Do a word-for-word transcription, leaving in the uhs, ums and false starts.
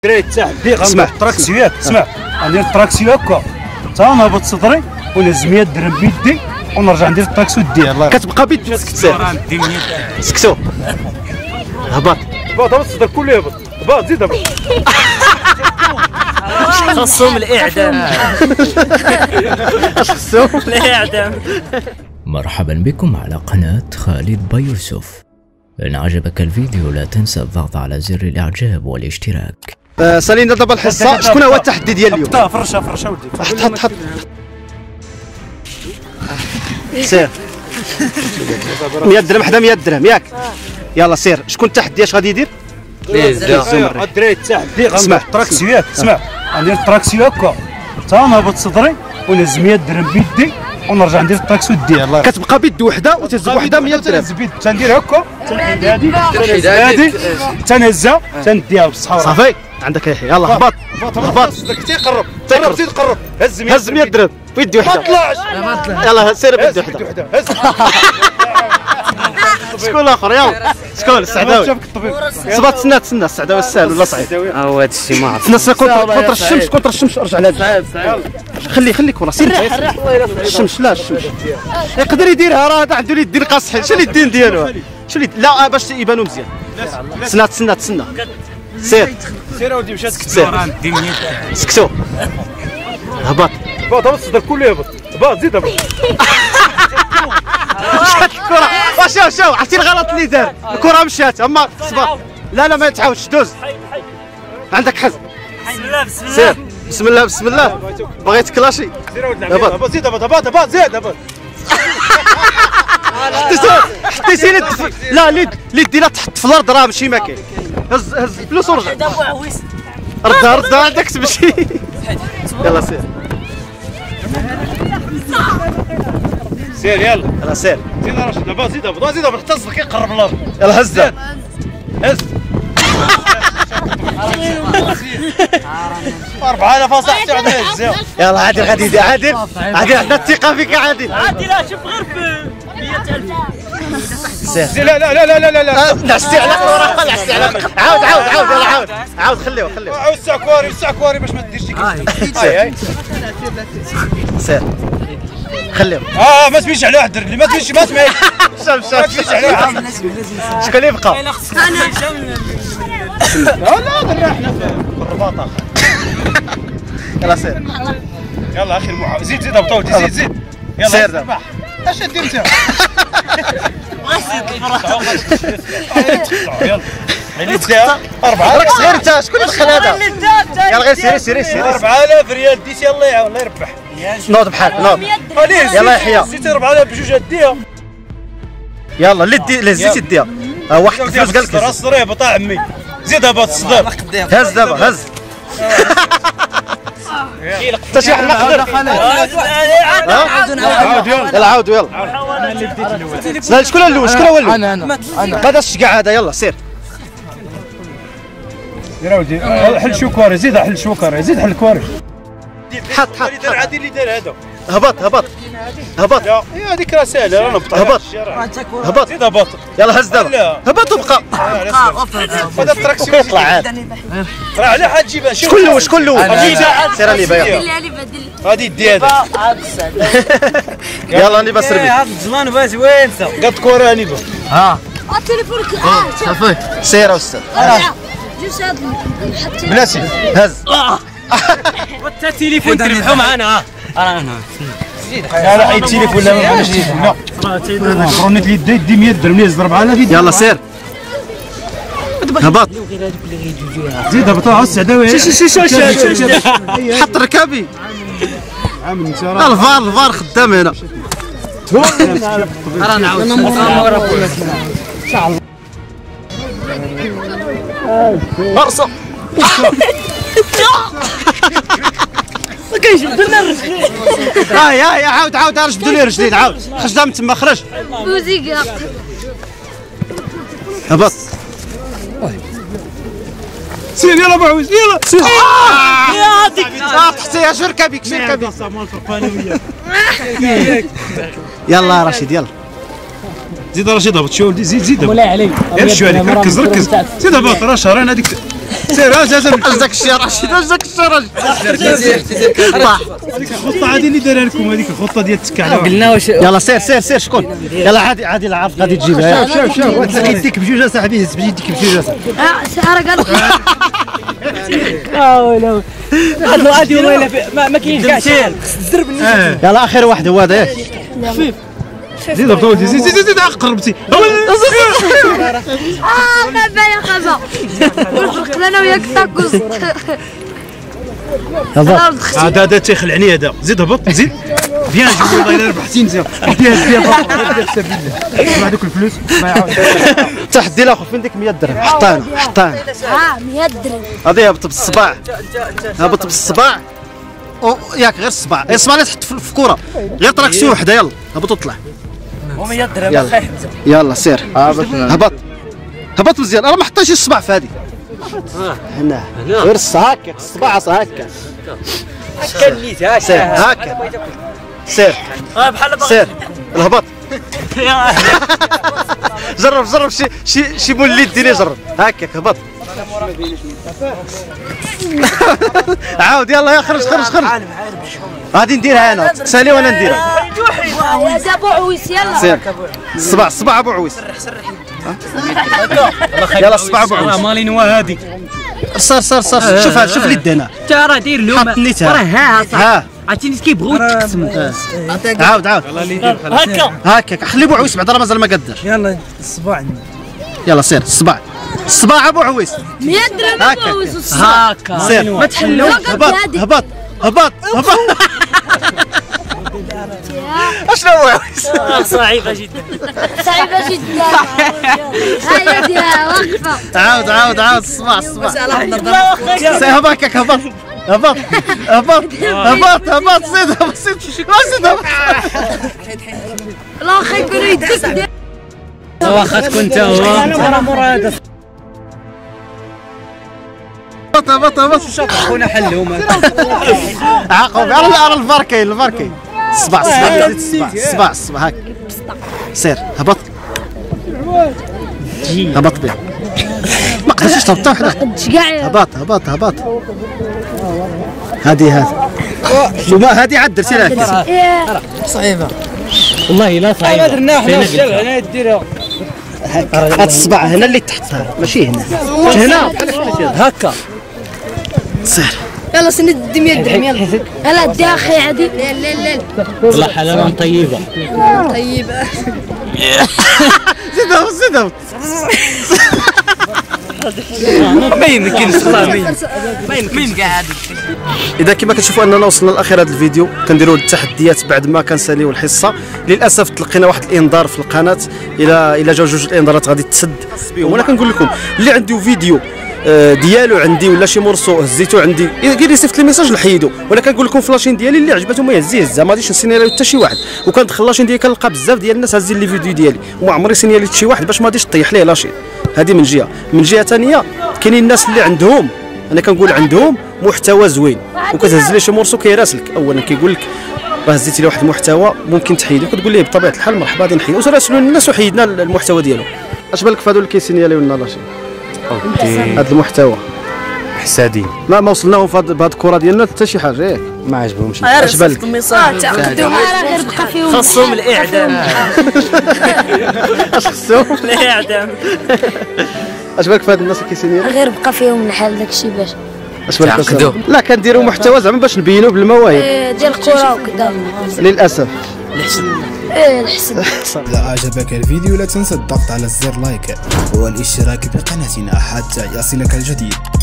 الدراري التحدي غنبدا التراكسيات. اسمع غندير التراكسيو هكا حتى نهبط صدري ونهز مية درهم بيدي ونرجع ندير التراكسيو ديالي. كتبقى بيد سكت سكتو هبط هبط هبط صدر كله يهبط. هبط زيد هبط. خصهم الاعدام. خصهم الاعدام. مرحبا بكم على قناة خالد بيوسف. إن عجبك الفيديو لا تنسى الضغط على زر الإعجاب والاشتراك. آه سالينا دابا الحصة. شكون هو التحدي ديال اليوم؟ حطها فرشة فرشة ولدي. حط حط حط سير مية درهم حدا مية درهم ياك. يلا سير. شكون التحدي اش غادي يدير؟ الدراري التحدي غنبدا التراكسيات. اسمع غندير التراكسيو هكا حتى نهبط صدري ونهز مية درهم بيدي ونرجع ندير التراكسيو ديالي. كتبقى بيد وحده وتهز وحده مية درهم. تندير هكا تنحيد هادي هادي تنهزها تنديها بالصحه صافي عندك يحيى. يلا هبط هبط تيقرب تقرب زيد قرب هز هز مية درهم بيد وحده. ما طلعش يلا سير بيد وحده. شكون الاخر؟ يلا شكون؟ السعداوي. صبا تسنى تسنى السعداوي السهل ولا صعيب؟ هو هذا الشيء ما عرفت. تسنى كونتر الشمس كونتر الشمس. ارجع لهذا خلي خلي كره سير الشمس. لا الشمس يقدر يديرها راه هذا عنده اليدين قاصحين. شنو اليدين ديالو؟ شنو لا باش يبانوا مزيان. تسنى تسنى تسنى سير سير اودي مشات سكتو سكتو هبط هبط هبط صدر كله يهبط. هبط زيد هبط. مشات الكره. شوف شوف عرفتي الغلط اللي دار. الكره مشات اما صبر. لا لا ما تعاودش دوز. عندك حزم. بسم الله بسم الله سير بسم الله بسم الله. بغيت كلاشي. سير اودي هبط زيد هبط هبط هبط زيد هبط. حطيتي لي لا ليد ليد ديالها تحط في الارض راه ماشي ما كاين. هز هز الفلوس ورجع. ردها ردها عندك تمشي. يلا سير سير يلا يلا سير. زيد راشد هبط زيد هبط زيد هبط حتى صدرك يقرب الارض. يلا هزها هز أربعة آلاف أصاحبي عاد هزها. يلا عادل غادي عادل عادل عندنا الثقة فيك عادل. عادي لا شوف غير في مية ألف. سير لا لا لا لا لا لا نعستي على الورقة نعستي على عاود عاود عاود يلا عاود عاود خليوه خليوه. عاود السعكواري السعكواري باش ما ديرش ديك. هاي هاي سير خليوه. اه ما تمشيش على واحد اللي ما تمشيش ما تمشيش شوف ما تمشيش على واحد. شكون اللي يبقى؟ لا لا درنا احنا في الرباط. يلا سير يلا اخي المحاولة. زيد زيد هبط زيد زيد يلا سير دابا. اش دير انت؟ يلا اللي داها أربعة راك صغير انت. شكون اللي دخل هذا؟ يلا غير سيري سيري سيري. أربعة آلاف ريال ديتي الله يعاون الله يربح. نوض بحال نوض. يلا يحيى زيد أربعة آلاف بجوج ديها. يلا اللي دي اللي هزيتي ديها. ها واحد الفلوس قال لك الصدر الصدر يهبط عمي. زيد هبط الصدر. هز دابا هز. انت شي واحد نقدر. عاود يلا يلا عاودوا يلا. شكون الاول شكون هو الاول؟ انا انا انا هذا الشقع هذا. يلا سير يا ولدي حل شوكاري. زيد حل شوكاري زيد حل كواري. حط حط اللي دار عادي اللي دار هذا. هبط هبط هبط. يا هذيك راه ساهله راه نبط. هبط هبط. زيد هبط. يلا هز دابا. هبط وبقى. هذا التراكسيو يطلع عاد. راه على حد جيبها. شكون الاول شكون الاول؟ سير راني بايع. غادي يدي هذا. يلا راني بسربي. هذا الزمان باش وين انت؟ قد كوره هاني با. ها تليفونك اه صافي سير استاذ. جوج هاد نحط بلاتي هز. وانت التليفون تربحوا معنا. ها انا لا لا حيد التليفون لا ما بغاش لا. كرونيت اللي يدي يدي مية درهم اللي هز أربعة آلاف. يلا سير هبط. زيد هبط على السعداوي. حط ركابي. عامل انت الفار الفار خدام هنا. راه نعاود مرصو. كيجبدوا لنا الرجلين. هاي هاي عاود عاود جبدوا لي رجلين عاود. خرج من تما خرج. موسيقى هبط. سير يلا معوز يلا سير. يا هذيك اه تحتيها شو ركابيك شو ركابيك. يلا رشيد يلا. زيد رشيد هبط شو ولدي زيد زيد مولاي علي. غير شويه عليك ركز ركز. زيد هبط راه شهرين هذيك. سير اش داك الشيء رشيد اش داك الشيء رشيد هذيك الخطه هذه اللي دايرها لكم هذيك الخطه ديال التكعله قلنا واش يلا سير سير سير شكون يلا عادي عادي لا عارف غادي تجيبها شوف شوف شوف يديك بجوج اصاحبي هز بيديك بجوج اصاحبي سهرة قال اه ولا هذا غادي ولا ما كاينش كاع شي الزرب يلا اخر واحد هو هذا خفيف زيد بطولتي زيد زيد زيد قربتي اه ما باين خبا والفرق انا وياك تاكوز هذا هذا تيخلعني هذا زيد هبط زيد بيان جوي والله الا ربحتي مزيان ديها ديها ديها حساب بالله مع دوك الفلوس ما يعاود تحدي الاخر فين ديك مية درهم حطها هنا حطها هنا اه مية درهم هذه هبط بالصباع هبط بالصباع ياك غير الصباع الصباع اللي تحط في الكره غير تراكسيون وحده يلا هبط وطلع ومية درهم يلا يلا سير هبط هبط مزيان راه ما حطيتش الصباع في هذه هنا غير هكا الصباع هكا هكا نيت سير هكا سير بحال سير الهبط جرب جرب شي شي شي مولي ديني جرب هكاك هبط عاود يلا يا خرج خرج خرج غادي نديرها انا تسالي وانا نديرها يا ابو عويس يلا سير الصباع الصباع ابو عويس يلا الصباع ابو عويس مالي نوا هادي صار صار صار شوف هذا شوف اليد هنا انت راه داير اليوم حط نيتها راه ها ها عرفتي كيبغيو يتقسموا عاود عاود هكا هكاك خلي ابو عويس بعد راه مازال ما قداش يلا الصباع يلا سير الصباع الصباع ابو عويس مية درهم ابو عويس هكا سير ما تحلوش هبط هبط هبط هبط اشنو هو عويس صعيبه جدا صعيبة جدا هيا ديها واقفة عاود عاود عاود الصباع الصباع سير هباكك هبط هبط هبط هبط هبط زيد هبط زيد زيد هبط الله خير يكون يديك واخا انت هو مورا مورا هذا هبط هبط هبط خونا حلهم عاقب على على الفار كاين الفار كاين الصباع الصباع زيد الصباع الصباع الصباع هاك سير هبط هبط به ما قدرتش تهبط وحده قدش كاع هبط هبط هبط هذه هذه شو ما هذه عاد درتي لها صعيبه والله لا صعيبه ما درنا حنا هنا ديرها هذا الصباع هنا اللي تحتها ماشي هنا هنا هكا سير يلا سند مية درهم يلا يلا ديها اخي عادي لا لا لا والله حلاوه طيبه طيبة زيد هبط زيد هبط ما يمكنش والله ما يمكنش كاع هذا اذا كما كتشوفوا اننا وصلنا لاخر هذا الفيديو كنديروا التحديات بعد ما كنساليو الحصه للاسف تلقينا واحد الانذار في القناه الى الى جاو جوج الانذارات غادي تسد وانا كنقول لكم اللي عنده فيديو ديالو عندي ولا شي مرسو هزيتو عندي كير يصيفط لي ميساج نحيدو ولا كنقول لكم فلاشين ديالي اللي عجبته ما يهزيه هزها ما غاديش نسينيالو حتى شي واحد وكندخل لاشين ديالي كنلقى بزاف ديال الناس هازين لي فيديو ديالي وما عمري سينياليت شي واحد باش ما غاديش طيح ليه لاشين هذه من جهه من جهه ثانيه كاينين الناس اللي عندهم انا كنقول عندهم محتوى زوين وكتهز ليه شي مرسو كيراسلك اولا كيقول لك راه هزيتي لي واحد المحتوى ممكن تحيدو كتقول ليه بطبيعه الحال مرحبا غادي نحيدو وراسلوا الناس وحيدنا المحتوى ديالو اش بالك في هادو اللي كيسينياليو لنا لاشين هذا المحتوى حسادين ما ما وصلناهم في هذه الكره ديالنا حتى شي حاجه ياك ما عجبهمش اش بالك تعقدوا راه غير بقى فيهم خصهم الاعدام اش خصهم الاعدام اش بالك في هاد الناس اللي كيسينياليو غير بقى فيهم الحال داكشي باش اش بالك لا كنديروا محتوى زعما باش نبينوا بالمواهب إيه، ديال الكره وكذا للاسف ايه الحسن إذا أعجبك الفيديو لا تنسى الضغط على زر لايك والاشتراك بقناتنا حتى يصلك الجديد.